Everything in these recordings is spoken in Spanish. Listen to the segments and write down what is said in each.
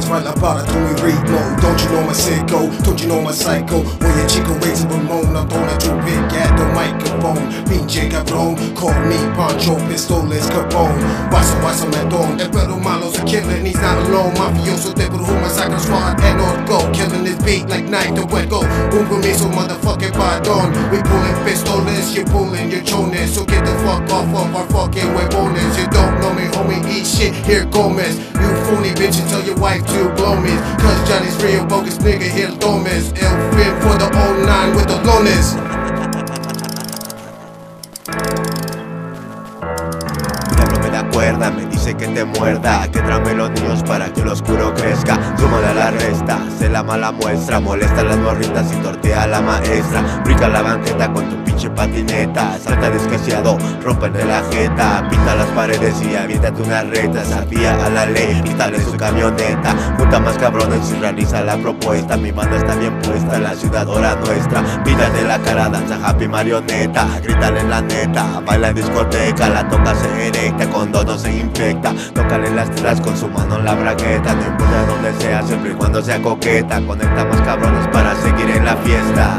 right la para to mi ritmo. Don't you know my sicko, don't you know my psycho. Oye chico, raising Ramon, I'm throwing at your big at the microphone. Pinche cabrón, call me Pancho, pistoles, Capone. Guasa Medon, el perro malo's a killer, he's not alone. Mafioso de Brujo, Massacre Squad, and North Go. Killing this beat like Night to Hueco. Un permiso, motherfucking pardon. We pulling pistoles, you pulling your chones. So get the fuck off of our fucking huevones. You don't know me, homie, eat shit, here Gomez. You phony bitch and tell your wife to blow me. Cause Johnny's real bogus nigga, here Gomez. El fin for the 09 with the lones. Me dice que te muerda, que trame los niños para que el oscuro crezca. Súmale a la resta, se la mala muestra. Molesta a las morritas y tortea a la maestra. Brinca la banqueta con tu pinche patineta. Salta desquiciado, rompenle la jeta. Pinta las paredes y aviéntate una reta. Desafía a la ley, píntale su camioneta. Junta más cabrones y realiza la propuesta. Mi banda está bien puesta, la ciudad ahora nuestra. Píntate la cara, danza happy marioneta. Grítale la neta, baila en discoteca. La toca se erecta, con dos no se infecta. Tócale las telas con su mano en la bragueta. No importa donde sea, siempre y cuando sea coqueta. Conecta más cabrones para seguir en la fiesta.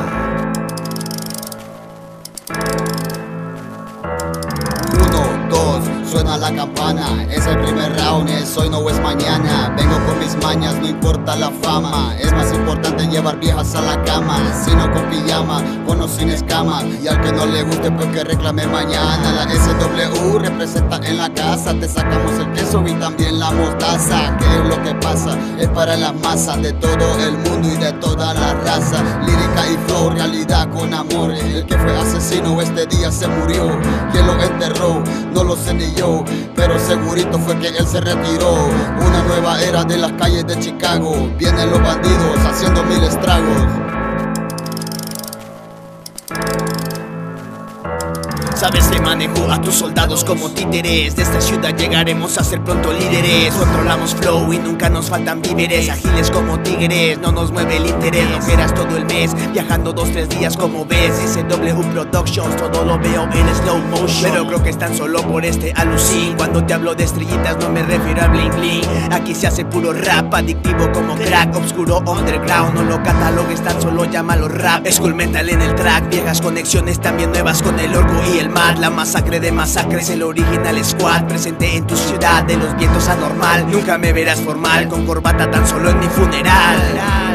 Suena la campana, es el primer round, es hoy no es mañana. Vengo con mis mañas, no importa la fama. Es más importante llevar viejas a la cama. Si no con pijama, con o sin escama. Y al que no le guste pues que reclame mañana. La SW representa en la casa. Te sacamos el queso y también la mostaza. ¿Qué es lo que pasa? Es para las masas de todo el mundo y de toda la raza. Lírica y flow, realidad con amor. El que fue asesino este día se murió. ¿Quién lo enterró? No lo sé ni yo, pero segurito fue que él se retiró. Una nueva era de las calles de Chicago. Vienen los bandidos haciendo mil estragos. Sabes, te manejo a tus soldados como títeres. De esta ciudad llegaremos a ser pronto líderes. Controlamos flow y nunca nos faltan víveres. Ágiles como tigres, no nos mueve el interés. No quieras todo el mes, viajando 2-3 días como ves. SW Productions, todo lo veo en slow motion. Pero creo que están solo por este alucin. Cuando te hablo de estrellitas no me refiero al bling bling. Aquí se hace puro rap, adictivo como crack. Obscuro underground, no lo catalogues, tan solo llámalo rap. School mental en el track, viejas conexiones también nuevas con el orco y el mar. La masacre de masacres, el original squad. Presente en tu ciudad, de los vientos anormal. Nunca me verás formal, con corbata tan solo en mi funeral.